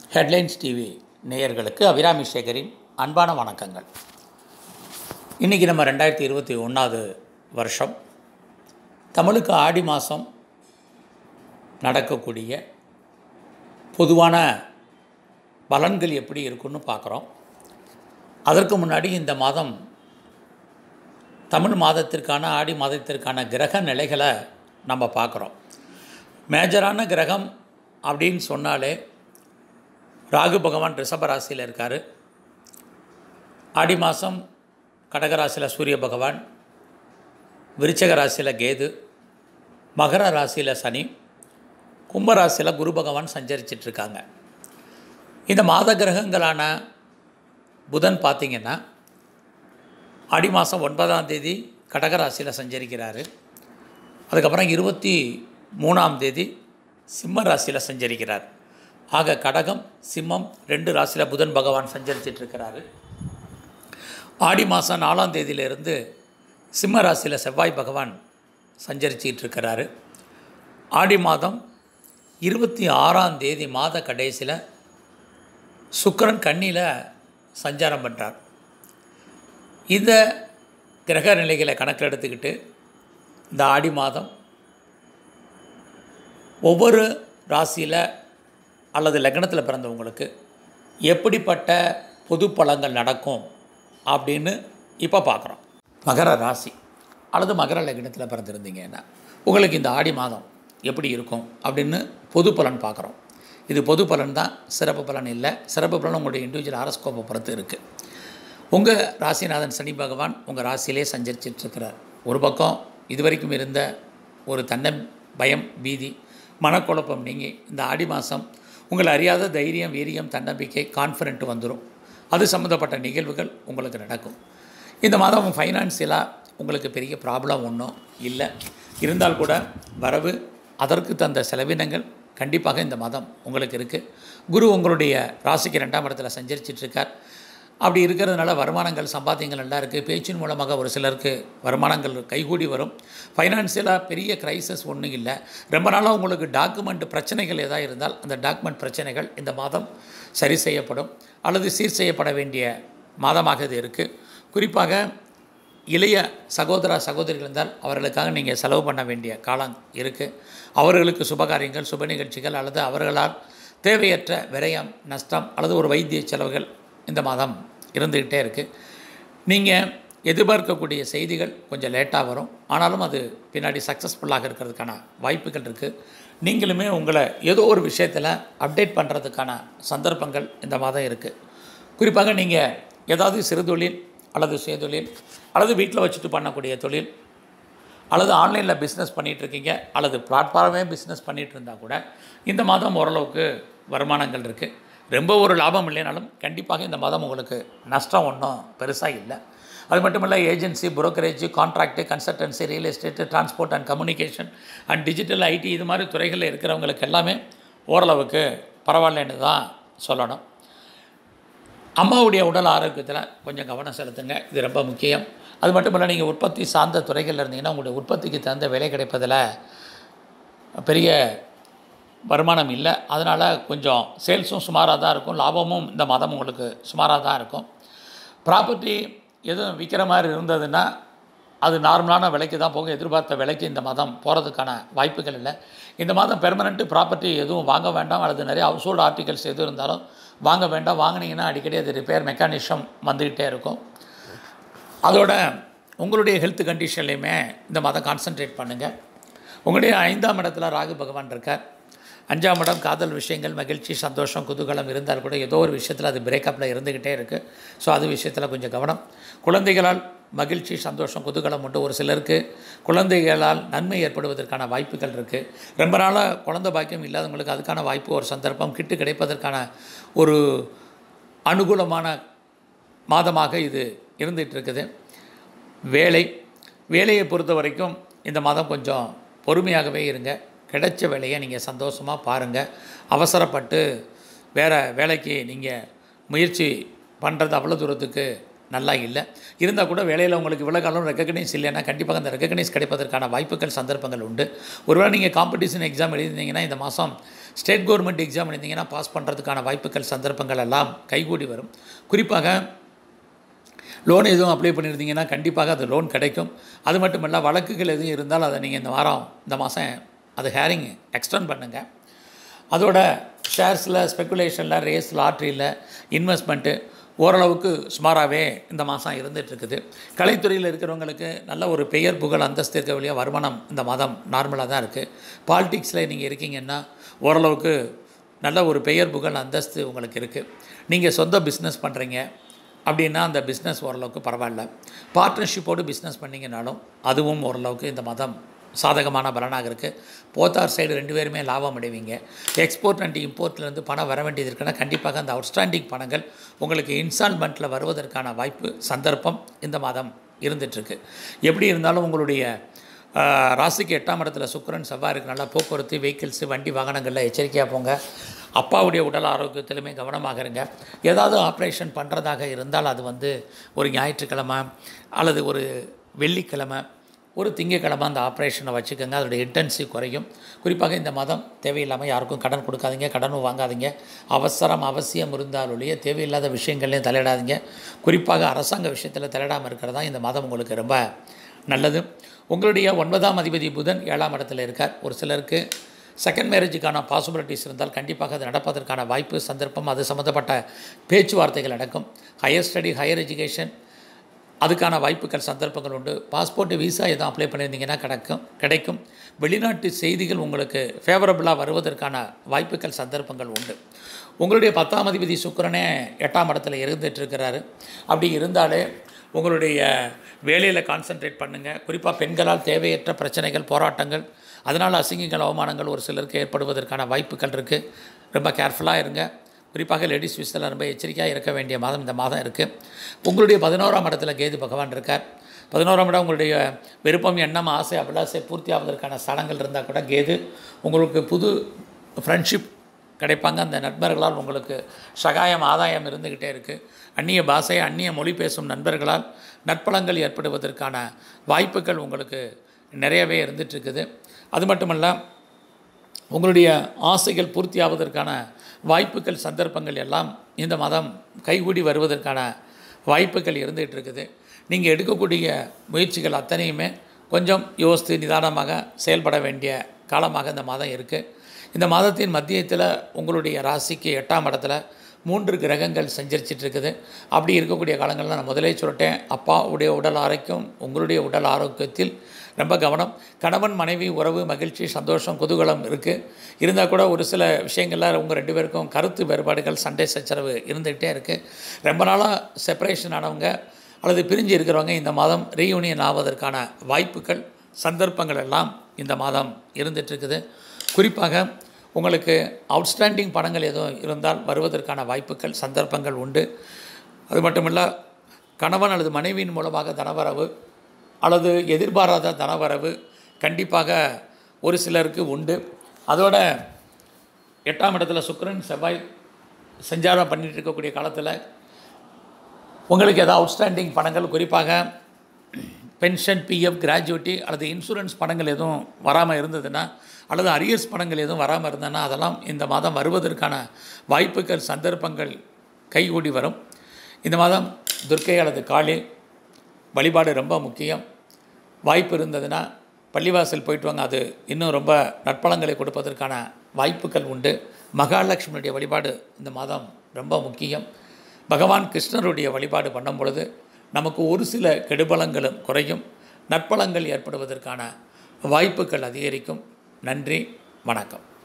Headlines TV நேயர்களுக்கு அபிராமி சேகரின் அன்பான வணக்கங்கள். இன்றைக்கி நம்ம 2021 வருஷம் தமிழுக்கு ஆடி மாதம் நடக்கக்கூடிய பொதுவான பலன்கள் எப்படி இருக்குன்னு பார்க்குறோம். அதற்கு முன்னாடி இந்த மாதம் தமிழ் மாதத்திற்கான ஆடி மாதத்திற்கான கிரக நிலைகளை நம்ம பார்க்குறோம். மேஜரான கிரகம் அப்படின்னு சொன்னாலே ராகு பகவான் ரிஷப ராசியில் இருக்கார். ஆடி மாதம் கடகராசியில் சூரிய பகவான், விருச்சக ராசியில் கேது, மகர ராசியில் சனி, கும்பராசியில் குரு பகவான் சஞ்சரிச்சிட்ருக்காங்க. இந்த மாத கிரகங்களான புதன் பார்த்திங்கன்னா ஆடி மாதம் 9ஆம் தேதி கடகராசியில் சஞ்சரிக்கிறார். அதுக்கப்புறம் 23ஆம் தேதி சிம்ம ராசியில் சஞ்சரிக்கிறார். ஆக கடகம் சிம்மம் 2 ராசியில் புதன் பகவான் சஞ்சரிச்சிட்ருக்கிறாரு. ஆடி மாதம் 4ஆம் தேதியிலிருந்து சிம்ம ராசியில் செவ்வாய் பகவான் சஞ்சரிச்சிட்ருக்கிறாரு. ஆடி மாதம் 26ஆம் தேதி மாத கடைசியில் சுக்கிரன் கன்னியில் சஞ்சாரம் பண்ணுறார். இந்த கிரக நிலைகளை கணக்கில் எடுத்துக்கிட்டு இந்த ஆடி மாதம் ஒவ்வொரு ராசியில் அல்லது லக்னத்தில் பிறந்தவங்களுக்கு எப்படிப்பட்ட பொது பலன்கள் நடக்கும் அப்படின்னு இப்போ பார்க்குறோம். மகர ராசி அல்லது மகர லக்னத்தில் பிறந்திருந்தீங்கன்னா உங்களுக்கு இந்த ஆடி மாதம் எப்படி இருக்கும் அப்படின்னு பொது பலன் பார்க்குறோம். இது பொது பலன் தான், சிறப்பு பலன் இல்லை. சிறப்பு பலன் உங்களுடைய இண்டிவிஜுவல் ஹாரோஸ்கோப்பை பொறுத்து இருக்குது. உங்கள் ராசிநாதன் சனி பகவான் உங்கள் ராசியிலே சஞ்சரிச்சிட்ருக்கிறார். ஒரு பக்கம் இதுவரைக்கும் இருந்த ஒரு பயம், பீதி, மனக்குழப்பம் நீங்கி இந்த ஆடி மாதம் உங்களை அறியாத தைரியம், வீரியம், தன்னம்பிக்கை, கான்ஃபிடென்ட் வந்துடும். அது சம்மந்தப்பட்ட நிகழ்வுகள் உங்களுக்கு நடக்கும். இந்த மாதம் ஃபைனான்சியலாக உங்களுக்கு பெரிய ப்ராப்ளம் ஒன்றும் இல்லை. இருந்தால் கூட வரவு, அதற்கு தந்த செலவினங்கள் கண்டிப்பாக இந்த மாதம் உங்களுக்கு இருக்குது. குரு உங்களுடைய ராசிக்கு 2ஆம் இடத்துல சஞ்சரிச்சிட்ருக்கார். அப்படி இருக்கிறதுனால வருமானங்கள், சம்பாத்தியங்கள் நல்லா இருக்குது. பேச்சின் மூலமாக ஒரு சிலருக்கு வருமானங்கள் கைகூடி வரும். ஃபைனான்சியலாக பெரிய க்ரைசஸ் ஒன்றும் இல்லை. ரொம்ப நாளாக உங்களுக்கு டாக்குமெண்ட் பிரச்சனைகள் எதாவது இருந்தால் அந்த டாக்குமெண்ட் பிரச்சனைகள் இந்த மாதம் சரி செய்யப்படும் அல்லது சீர் செய்யப்பட வேண்டிய மாதமாக இது இருக்குது. குறிப்பாக இளைய சகோதரிகள் இருந்தால் அவர்களுக்காக நீங்கள் செலவு பண்ண வேண்டிய காலம் இருக்குது. அவர்களுக்கு சுபகாரியங்கள், சுப நிகழ்ச்சிகள் அல்லது அவர்களால் தேவையற்ற விரயம், நஷ்டம் அல்லது ஒரு வைத்திய செலவுகள் இந்த மாதம் இருந்துக்கிட்டே இருக்குது. நீங்கள் எதிர்பார்க்கக்கூடிய செய்திகள் கொஞ்சம் லேட்டாக வரும். ஆனாலும் அது பின்னாடி சக்ஸஸ்ஃபுல்லாக இருக்கிறதுக்கான வாய்ப்புகள் இருக்குது. நீங்களுமே உங்களை ஏதோ ஒரு விஷயத்தில் அப்டேட் பண்ணுறதுக்கான சந்தர்ப்பங்கள் இந்த மாதம் இருக்குது. குறிப்பாக நீங்கள் ஏதாவது சிறு தொழில் அல்லது சுயதொழில் அல்லது வீட்டில் வச்சுட்டு பண்ணக்கூடிய தொழில் அல்லது ஆன்லைனில் பிஸ்னஸ் பண்ணிகிட்ருக்கீங்க அல்லது பிளாட்ஃபார்மே பிஸ்னஸ் பண்ணிகிட்டு இருந்தால் கூட இந்த மாதம் ஓரளவுக்கு வருமானங்கள் இருக்குது. ரொம்ப ஒரு லாபம் இல்லைனாலும் கண்டிப்பாக இந்த மாதம் உங்களுக்கு நஷ்டம் ஒன்றும் பெருசாக இல்லை. அது மட்டும் இல்லை, agency, brokerage, contract, consultancy, real estate, transport and communication and digital IT இது மாதிரி துறைகளில் இருக்கிறவங்களுக்கு எல்லாமே ஓரளவுக்கு பரவாயில்லைன்னு தான் சொல்லணும். அம்மாவுடைய உடல் ஆரோக்கியத்தில் கொஞ்சம் கவனம் செலுத்துங்க, இது ரொம்ப முக்கியம். அது மட்டும் இல்லை, நீங்கள் உற்பத்தி சார்ந்த துறைகளில் இருந்தீங்கன்னா உங்களுடைய உற்பத்திக்கு தகுந்த விலை கிடைப்பதில் பெரிய வருமானம் இல்லை. அதனால் கொஞ்சம் சேல்ஸும் சுமாராக தான் இருக்கும், லாபமும் இந்த மாதம் உங்களுக்கு சுமாராக தான் இருக்கும். ப்ராப்பர்ட்டி எதுவும் விற்கிற மாதிரி இருந்ததுன்னா அது நார்மலான விலைக்கு தான் போகும். எதிர்பார்த்த விலைக்கு இந்த மாதம் போகிறதுக்கான வாய்ப்புகள் இல்லை. இந்த மாதம் பெர்மனெண்ட்டு ப்ராப்பர்ட்டி எதுவும் வாங்க வேண்டாம். அல்லது நிறைய ஹவுஸ்ஹோல்டு ஆர்டிகல்ஸ் எதுவும் இருந்தாலும் வாங்க வேண்டாம். வாங்கினீங்கன்னா அடிக்கடி அது ரிப்பேர் மெக்கானிசம் வந்துக்கிட்டே இருக்கும். அதோட உங்களுடைய ஹெல்த் கண்டிஷன்லையுமே இந்த மாதம் கான்சன்ட்ரேட் பண்ணுங்கள். உங்களுடைய 5ஆம் இடத்துல ராகு பகவான் இருக்கார். 5ஆம் இடம் காதல் விஷயங்கள், மகிழ்ச்சி, சந்தோஷம், குதூகலம் இருந்தால் கூட ஏதோ ஒரு விஷயத்தில் அது பிரேக்கப்பில் இருந்துக்கிட்டே இருக்குது. ஸோ அது விஷயத்தில் கொஞ்சம் கவனம். குழந்தைகளால் மகிழ்ச்சி, சந்தோஷம், குதூகலம் உண்டு. ஒரு சிலருக்கு குழந்தைகளால் நன்மை ஏற்படுவதற்கான வாய்ப்புகள் இருக்குது. ரொம்ப நாளாக குழந்தை பாக்கியம் இல்லாதவங்களுக்கு அதுக்கான வாய்ப்பு, ஒரு சந்தர்ப்பம் கிட்டு கிடைப்பதற்கான ஒரு அனுகூலமான மாதமாக இது இருந்துகிட்ருக்குது. வேலையை பொறுத்த வரைக்கும் இந்த மாதம் கொஞ்சம் பொறுமையாகவே இருங்க. கிடைச்ச வேலையை நீங்கள் சந்தோஷமாக பாருங்கள். அவசரப்பட்டு வேறு வேலைக்கு நீங்கள் முயற்சி பண்ணுறது அவ்வளோ தூரத்துக்கு நல்லா இல்லை. இருந்தால் கூட வேலையில் உங்களுக்கு இவ்வளோ காலம் ரெக்கக்னைஸ் இல்லைன்னா கண்டிப்பாக அந்த ரெக்கக்னைஸ் கிடைப்பதற்கான வாய்ப்புகள் சந்தர்ப்பங்கள் உண்டு. ஒருவேளை நீங்கள் காம்படிஷன் எக்ஸாம் எழுதியிருந்தீங்கன்னா இந்த மாதம் ஸ்டேட் கவர்மெண்ட் எக்ஸாம் எழுதிங்கன்னா பாஸ் பண்ணுறதுக்கான வாய்ப்புகள் சந்தர்ப்பங்கள் எல்லாம் கைகூடி வரும். குறிப்பாக லோன் எதுவும் அப்ளை பண்ணியிருந்தீங்கன்னா கண்டிப்பாக அது லோன் கிடைக்கும். அது மட்டும் இல்லை, வழக்குகள் எதுவும் இருந்தால் அதை நீங்கள் இந்த மாதம் அது ஹேரிங் எக்ஸ்டெண்ட் பண்ணுங்கள். அதோட ஷேர்ஸில், ஸ்பெக்குலேஷனில், ரேஸ், லாட்ரியில் இன்வெஸ்ட்மெண்ட்டு ஓரளவுக்கு சுமாராகவே இந்த மாதம் இருந்துகிட்ருக்குது. கலைத்துறையில் இருக்கிறவங்களுக்கு நல்ல ஒரு பெயர் புகழ் அந்தஸ்து இருக்க வழியாக வருமானம் இந்த மாதம் நார்மலாக தான் இருக்குது. பாலிடிக்ஸில் நீங்கள் இருக்கீங்கன்னா ஓரளவுக்கு நல்ல ஒரு பெயர் புகழ் அந்தஸ்து உங்களுக்கு இருக்குது. நீங்கள் சொந்த பிஸ்னஸ் பண்ணுறீங்க அப்படின்னா அந்த பிஸ்னஸ் ஓரளவுக்கு பரவாயில்ல. பார்ட்னர்ஷிப்போடு பிஸ்னஸ் பண்ணிங்கனாலும் அதுவும் ஓரளவுக்கு இந்த மாதம் சாதகமான பலனாக இருக்குது. போத்தார் சைடு 2 பேருமே லாபம் அடைவீங்க. எக்ஸ்போர்ட் அண்ட் இம்போர்ட்லேருந்து பணம் வர வேண்டியது இருக்குன்னா கண்டிப்பாக அந்த அவுட்ஸ்டாண்டிங் பணங்கள் உங்களுக்கு இன்ஸ்டால்மெண்ட்டில் வருவதற்கான வாய்ப்பு சந்தர்ப்பம் இந்த மாதம் இருந்துகிட்ருக்கு. எப்படி இருந்தாலும் உங்களுடைய ராசிக்கு 8ஆம் இடத்துல சுக்கிரன் செவ்வாய் இருக்கிறனால போக்குவரத்து, வெஹிக்கிள்ஸு, வண்டி வாகனங்களில் எச்சரிக்கையாக போங்க. அப்பாவுடைய உடல் ஆரோக்கியத்திலுமே கவனமாக இருங்க. ஏதாவது ஆப்ரேஷன் பண்ணுறதாக இருந்தால் அது ஒரு ஞாயிற்றுக்கிழமை அல்லது ஒரு வெள்ளிக்கிழமை, ஒரு திங்கக்கிழமை அந்த ஆப்ரேஷனை வச்சுக்கோங்க. அதோடய இன்டென்சிவ் குறையும். குறிப்பாக இந்த மாதம் தேவையில்லாமல் யாருக்கும் கடன் கொடுக்காதீங்க, கடனும் வாங்காதீங்க. அவசியம் இருந்தால் ஒழிய தேவையில்லாத விஷயங்கள்லையும் தலையிடாதீங்க. குறிப்பாக அரசாங்க விஷயத்தில் தலையிடாமல் இருக்கிறதா இந்த மாதம் உங்களுக்கு ரொம்ப நல்லது. உங்களுடைய 9ஆம் அதிபதி புதன் 7ஆம் இடத்துல இருக்கார். ஒரு சிலருக்கு செகண்ட் மேரேஜுக்கான பாசிபிலிட்டிஸ் இருந்தால் கண்டிப்பாக அது நடப்பதற்கான வாய்ப்பு சந்தர்ப்பம், அது சம்மந்தப்பட்ட பேச்சுவார்த்தைகள் நடக்கும். ஹையர் ஸ்டடி, ஹையர் எஜுகேஷன் அதுக்கான வாய்ப்புகள் சந்தர்ப்பங்கள் உண்டு. பாஸ்போர்ட், விசா எதுவும் அப்ளை பண்ணியிருந்தீங்கன்னா கிடைக்கும். வெளிநாட்டு செய்திகள் உங்களுக்கு ஃபேவரபுளாக வருவதற்கான வாய்ப்புகள் சந்தர்ப்பங்கள் உண்டு. உங்களுடைய 10ஆம் அதிபதி சுக்கிரனே 8ஆம் இடத்துல இருந்துகிட்ருக்கிறாரு. அப்படி இருந்தாலே உங்களுடைய வேலையில் கான்சன்ட்ரேட் பண்ணுங்கள். குறிப்பாக பெண்களால் தேவையற்ற பிரச்சனைகள், போராட்டங்கள், அதனால் அசிங்கங்கள், அவமானங்கள் ஒரு சிலருக்கு ஏற்படுவதற்கான வாய்ப்புகள் இருக்குது. ரொம்ப கேர்ஃபுல்லாக இருங்க. குறிப்பாக லேடிஸ் விஷயத்தில் ரொம்ப எச்சரிக்கையாக இருக்க வேண்டிய மாதம் இந்த மாதம் இருக்குது. உங்களுடைய 11ஆம் இடத்துல கேது பகவான் இருக்கார். 11ஆம் இடம் உங்களுடைய விருப்பம், எண்ணம், ஆசை, அபிலாசை பூர்த்தி ஆவதற்கான ஸ்தலங்கள் இருந்தால் கூட கேது உங்களுக்கு புது ஃப்ரெண்ட்ஷிப் கிடைப்பாங்க. அந்த நண்பர்களால் உங்களுக்கு சகாயம், ஆதாயம் இருந்துக்கிட்டே இருக்குது. அந்நிய பாஷை, அந்நிய மொழி பேசும் நண்பர்களால் நற்பலங்கள் ஏற்படுவதற்கான வாய்ப்புகள் உங்களுக்கு நிறையவே இருந்துகிட்ருக்குது. அது மட்டுமல்ல, உங்களுடைய ஆசைகள் பூர்த்தி ஆவதற்கான வாய்ப்புகள் சந்தர்ப்பங்கள் எல்லாம் இந்த மாதம் கைகூடி வருவதற்கான வாய்ப்புகள் இருந்துகிட்டு இருக்குது. நீங்கள் எடுக்கக்கூடிய முயற்சிகள் அத்தனையுமே கொஞ்சம் யோசித்து நிதானமாக செயல்பட வேண்டிய காலமாக இந்த மாதம் இருக்குது. இந்த மாதத்தின் மத்தியத்தில் உங்களுடைய ராசிக்கு 8ஆம் இடத்துல 3 கிரகங்கள் சஞ்சரிச்சிட்ருக்குது. அப்படி இருக்கக்கூடிய காலங்களில் நான் முதலே சொல்லிட்டேன், அப்பாவுடைய உடல் ஆரோக்கியம், உங்களுடைய உடல் ஆரோக்கியத்தில் ரொம்ப கவனம். கணவன் மனைவி உறவு, மகிழ்ச்சி, சந்தோஷம், குதூகலம் இருக்குது. இருந்தால் கூட ஒரு சில விஷயங்களில் உங்கள் 2 பேருக்கும் கருத்து வேறுபாடுகள், சண்டை சச்சரவு இருந்துகிட்டே இருக்குது. ரொம்ப நாளாக செப்பரேஷன் ஆனவங்க அல்லது பிரிஞ்சு இருக்கிறவங்க இந்த மாதம் ரீயூனியன் ஆவதற்கான வாய்ப்புகள் சந்தர்ப்பங்கள் எல்லாம் இந்த மாதம் இருந்துகிட்ருக்குது. குறிப்பாக உங்களுக்கு அவுட்ஸ்டாண்டிங் பணங்கள் எதுவும் இருந்தால் வருவதற்கான வாய்ப்புகள் சந்தர்ப்பங்கள் உண்டு. அது மட்டுமில்ல, கணவன் அல்லது மனைவியின் மூலமாக தனவரவு அல்லது எதிர்பாராத தனவரவு கண்டிப்பாக ஒரு சிலருக்கு உண்டு. அதோட 8ஆம் இடத்துல சுக்கிரன் செவ்வாய் சஞ்சாரம் பண்ணிகிட்டு இருக்கக்கூடிய காலத்தில் உங்களுக்கு ஏதாவது அவுட்ஸ்டாண்டிங் பணங்கள், குறிப்பாக பென்ஷன், பிஎஃப், கிராஜுவிட்டி அல்லது இன்சூரன்ஸ் பணங்கள் எதுவும் வராமல் இருந்ததுன்னா அல்லது அரியர்ஸ் பணங்கள் எதுவும் வராமல் இருந்ததுன்னா அதெல்லாம் இந்த மாதம் வருவதற்கான வாய்ப்புகள் சந்தர்ப்பங்கள் கைகூடி வரும். இந்த மாதம் துர்க்கை அல்லது காளி வழிபாடு ரொம்ப முக்கியம். வாய்ப்பு இருந்ததுன்னா பள்ளிவாசல் போயிட்டு வாங்க. அது இன்னும் ரொம்ப நற்பலங்களை கொடுப்பதற்கான வாய்ப்புகள் உண்டு. மகாலட்சுமியுடைய வழிபாடு இந்த மாதம் ரொம்ப முக்கியம். பகவான் கிருஷ்ணருடைய வழிபாடு பண்ணும் பொழுது நமக்கு ஒரு சில கெடுபலங்களும் குறையும், நற்பலங்கள் ஏற்படுவதற்கான வாய்ப்புகள் அதிகரிக்கும். நன்றி, வணக்கம்.